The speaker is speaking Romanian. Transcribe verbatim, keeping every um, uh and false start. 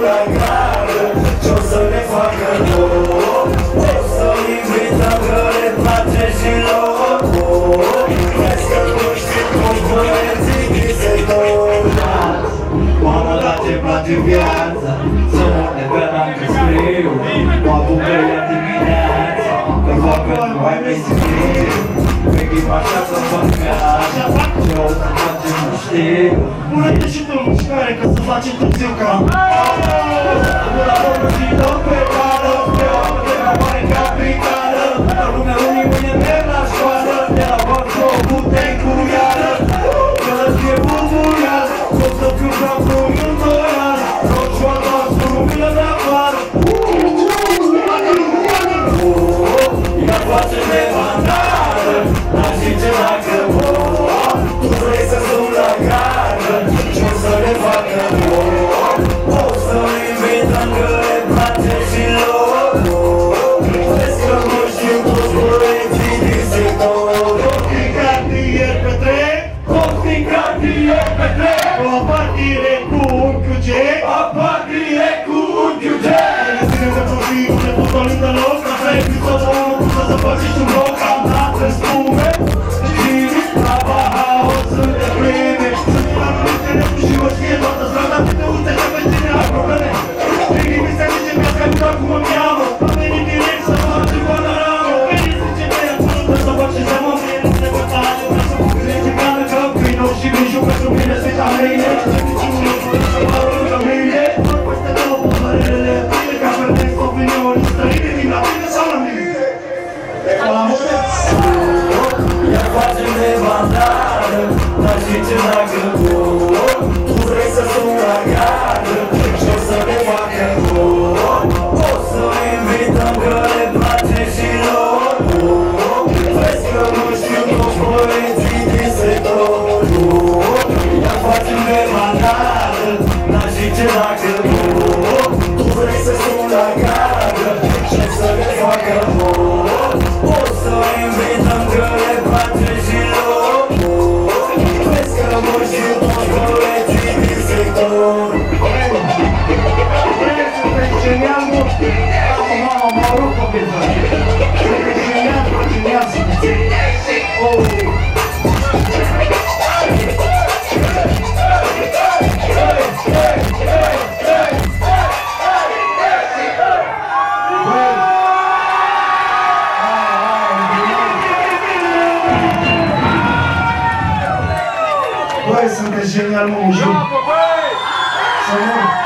la gară ce-o să ne facă lor. O să-l invităm că le place și lor. Crezi că nu știu cum băieții ghisei lor. Mamă, dar ce place viața, să ne vedem că scriu o apucările dimineața, că fac că nu ai vrei să scriu. Vechi așa să fac așa, ce o să facem nu știu. Pune-te și tu în mișcare că să facem târziu ca la vorba și dăm pe cală, pe oamă de la mare capitală. La lumea unii mâine merg la școală, de la voastră o putem cu iară. Că lăsie bubuială, o să fiu ca frumii în doi ani. Roșoara cu lumină de afară. Ea face de bandară, dar și ce dacă tu vrei să suni la gară ce-o să le facă lor. O să-l invităm că le place și lor. Vezi că nu știu toți băieții din sector. Tot din cartier petrec, tot din cartier petrec. O partire cu unchiul G, o partire cu unchiul G. Ne ținem de profil, ne putem lângă loc. Așa e cât o omul, cum să faci și un loc. Am dat în spume și la Baha o să te prime. Sunt la minute, ne pui și o știe toată strada. Te uite că pe cine ai probleme. Prin mi se zice viața cu doar cum îmi iamă. Am venit direct să mă fac și panoramă. Veni zice că e bună să fac și seamă. Mie nu se poate alege, vreau să mă gândește ca de cap. Vino și griju pentru mine să-i ta mâine. Ce niciunul nu să mă rog lângă mine. Păște două păhărele pline ca vedeți opiniuni străine din la tine sau la mine. La mulțumesc! Iar facem de bandară, dar și ce dacă tu vrei să suni la gară ce-o să ne facă lor. O să-l invităm că le place și lor. Vezi că nu știu toți băieții din sector. Iar facem de bandară, dar și ce dacă tu vrei să suni la gară ce-o să ne facă lor. O să-l invităm că le place și lor. Vezi că nu știu toți băieții din sector. Sunteți genial, mă! Mamă, mă rog copii, bă! Sunteți genial, bă, genial sunteți! Băi, sunteți genial, mă, mă jur! Să mă...